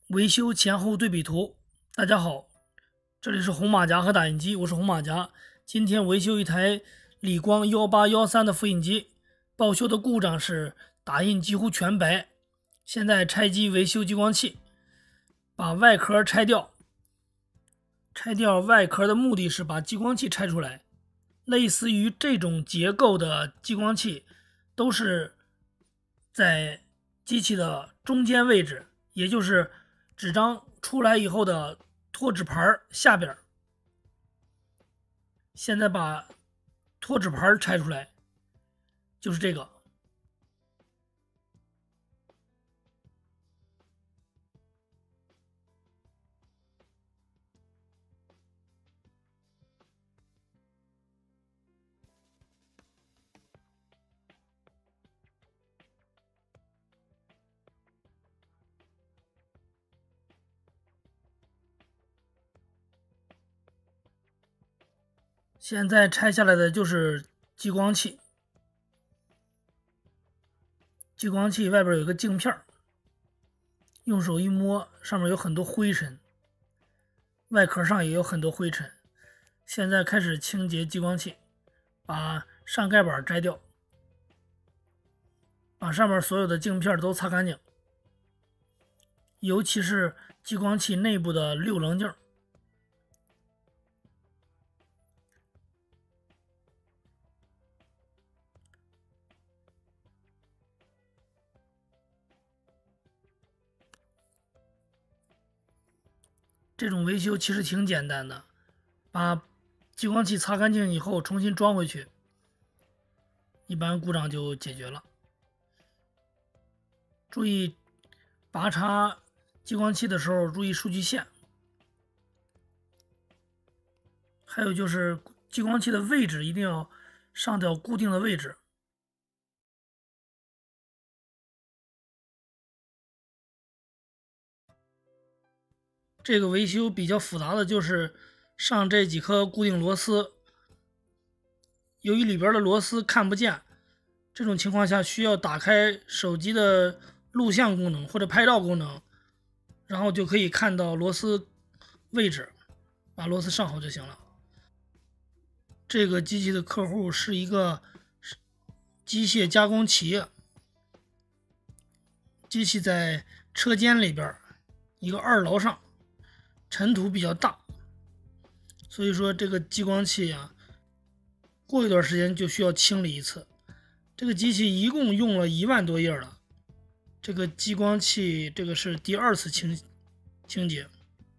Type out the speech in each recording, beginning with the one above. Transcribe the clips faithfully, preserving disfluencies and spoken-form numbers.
维修前后对比图。大家好，这里是红马甲和打印机，我是红马甲。今天维修一台理光一八一三的复印机，报修的故障是打印几乎全白。现在拆机维修激光器，把外壳拆掉。拆掉外壳的目的是把激光器拆出来。类似于这种结构的激光器，都是在机器的中间位置，也就是纸张出来以后的脱脂盘下边。现在把脱脂盘拆出来，就是这个。现在拆下来的就是激光器，激光器外边有个镜片，用手一摸，上面有很多灰尘，外壳上也有很多灰尘。现在开始清洁激光器，把上盖板摘掉，把上面所有的镜片都擦干净，尤其是激光器内部的六棱镜。这种维修其实挺简单的，把激光器擦干净以后重新装回去，一般故障就解决了。注意拔插激光器的时候注意数据线，还有就是激光器的位置一定要上掉固定的位置。这个维修比较复杂的就是上这几颗固定螺丝，由于里边的螺丝看不见，这种情况下需要打开手机的录像功能或者拍照功能，然后就可以看到螺丝位置，把螺丝上好就行了。这个机器的客户是一个机械加工企业，机器在车间里边一个二楼上，尘土比较大，所以说这个激光器啊，过一段时间就需要清理一次。这个机器一共用了一万多页了，这个激光器这个是第二次清清洁。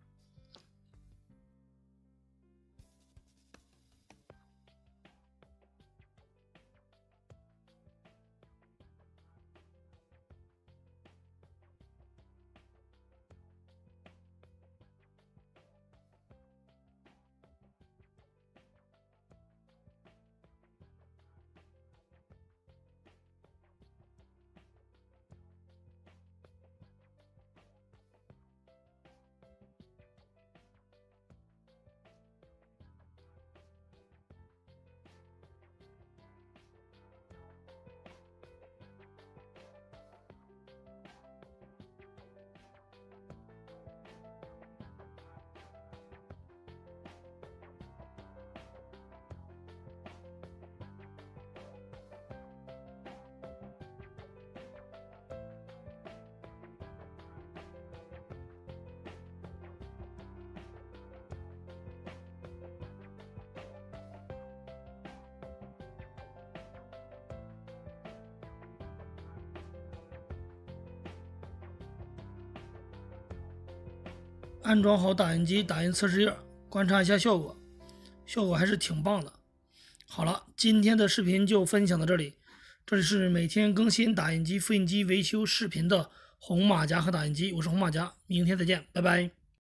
安装好打印机，打印测试页，观察一下效果，效果还是挺棒的。好了，今天的视频就分享到这里。这里是每天更新打印机、复印机维修视频的红马甲和打印机，我是红马甲，明天再见，拜拜。